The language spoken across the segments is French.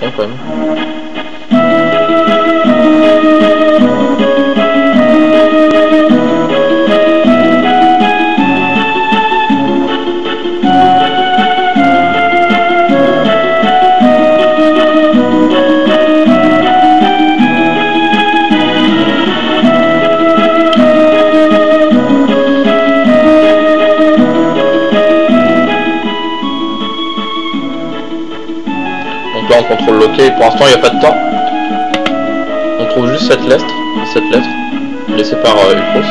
fond quand même. On contrôle l'OK, pour l'instant il n'y a pas de temps. On trouve juste cette lettre laissée par Ultros.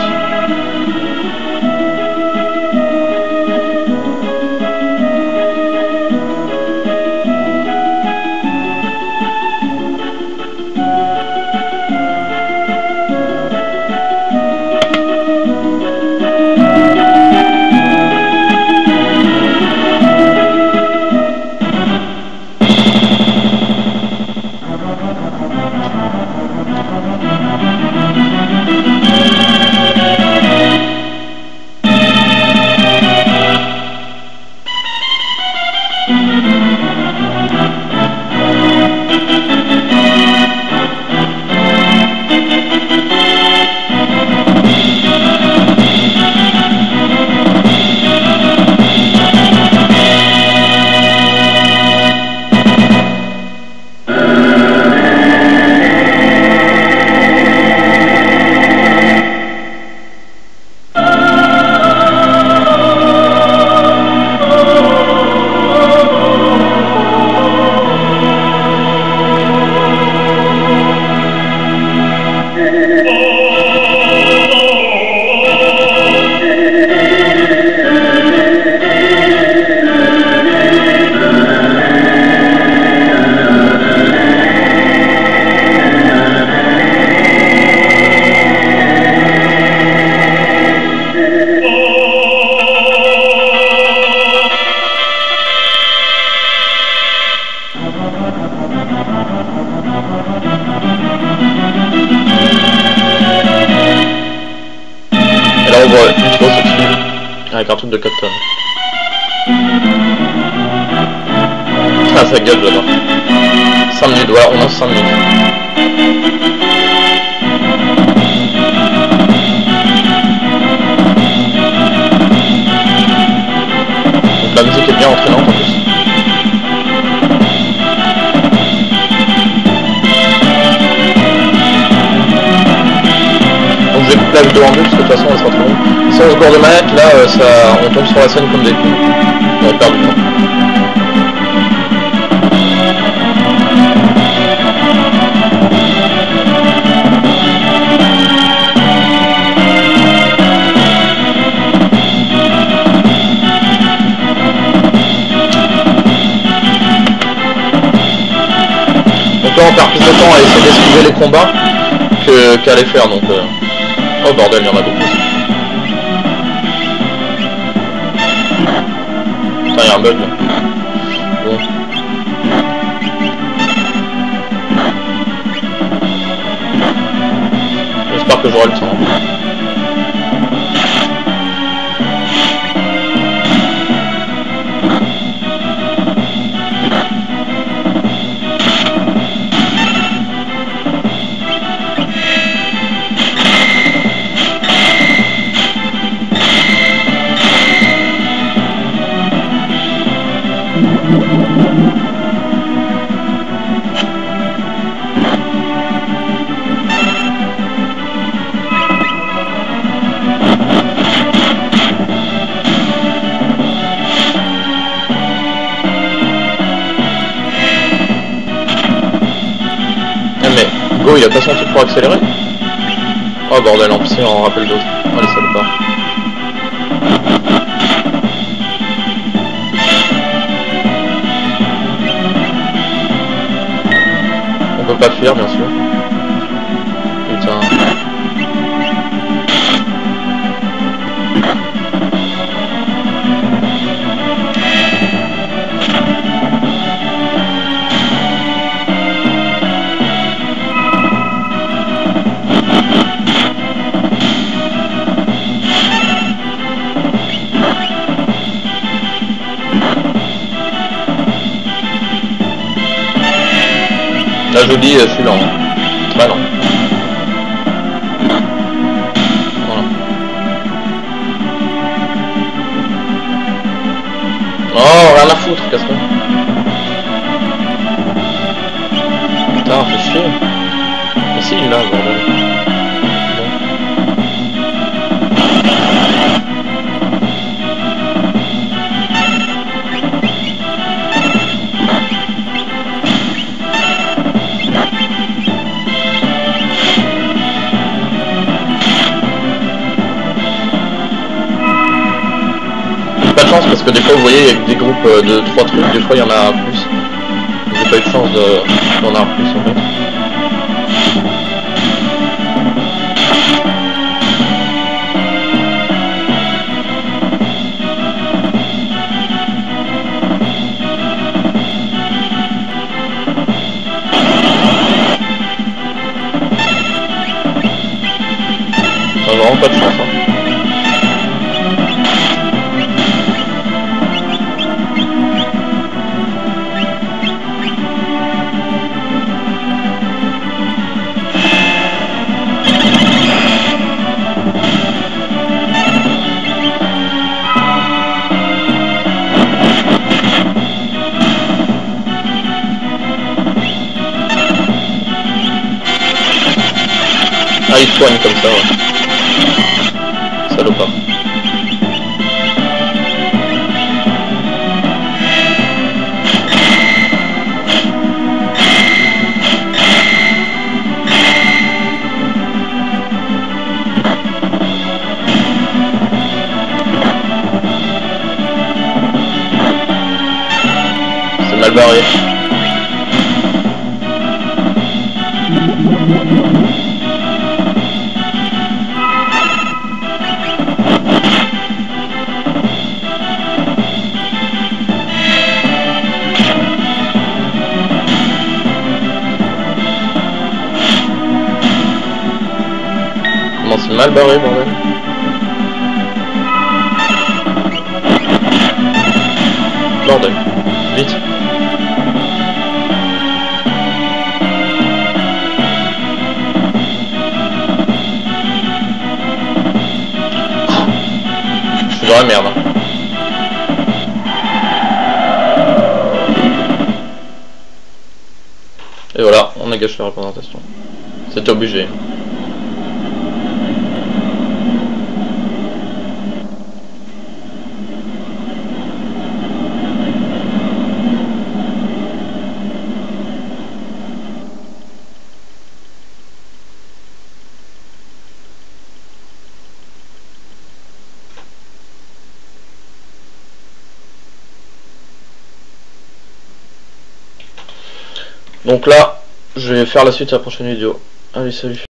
Avec un truc de Captain. Ah, ça gueule là-bas. 5 minutes, voilà, on a 5 minutes. Donc la musique est bien entraînante en plus. Donc je vais couper la vidéo en deux parce que de toute façon elle sera trop longue. Si on se gourde de manette, là on tombe sur la scène comme des cons. On perd du temps. Donc là on perd plus de temps à essayer d'esquiver les combats qu'à les faire, donc oh bordel, il y en a beaucoup. Putain, il y a un bug là. Bon. J'espère que j'aurai le temps. Go, il a pas son truc pour accélérer. Oh bordel, en psy, on rappelle d'autres. Allez, salopards. On peut pas fuir, bien sûr. Putain. pas joli celui-là. Hein. Bah non. Voilà. Oh, rien à foutre, casse-toi. Putain, fais chier. Mais si, là, bordel. Pas de chance parce que des fois vous voyez avec des groupes de 3 trucs, des fois il y en a plus. J'ai pas eu de chance d'en avoir plus en fait. J'ai vraiment pas de chance hein. Ah, il soigne comme ça, ouais. Salopard. C'est mal barré. C'est mal barré, bordel. Bordel. Vite. Je suis dans la merde. Et voilà, on a gâché la représentation. C'était obligé. Donc là, je vais faire la suite à la prochaine vidéo. Allez, salut.